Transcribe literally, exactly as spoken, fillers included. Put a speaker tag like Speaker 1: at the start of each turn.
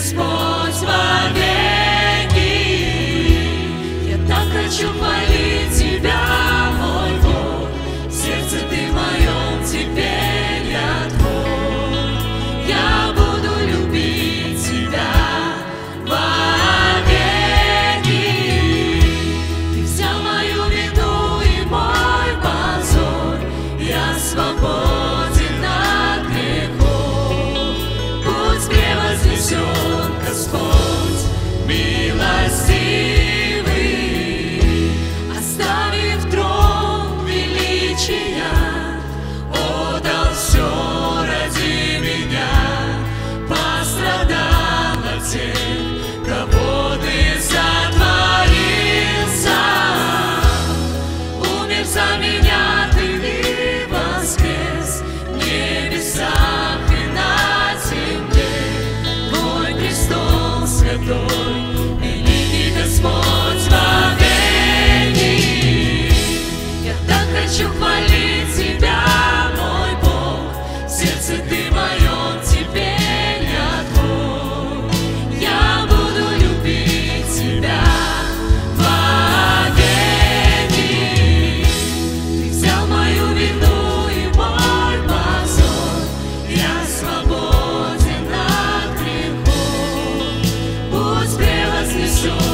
Speaker 1: Господь вовеки. Я так хочу хвалить Тебя, мой Бог, в сердце Ты моем, теперь я Твой. Я буду любить Тебя вовеки. Ты взял мою вину и мой позор, я свободен от грехов. Будь превознесен, Господь милостивый, оставив трон величия, отдал все ради меня, пострадал от тех, кого Ты сотворил сам. Умер за меня Ты и воскрес в небесах и на земле. Твой престол святой, великий Господь вовеки. Я так хочу хвалить Тебя, мой Бог, в сердце Ты моем, теперь я Твой. Я буду любить Тебя вовеки. Ты взял мою вину и мой позор, я свободен от грехов. Будь превознесен,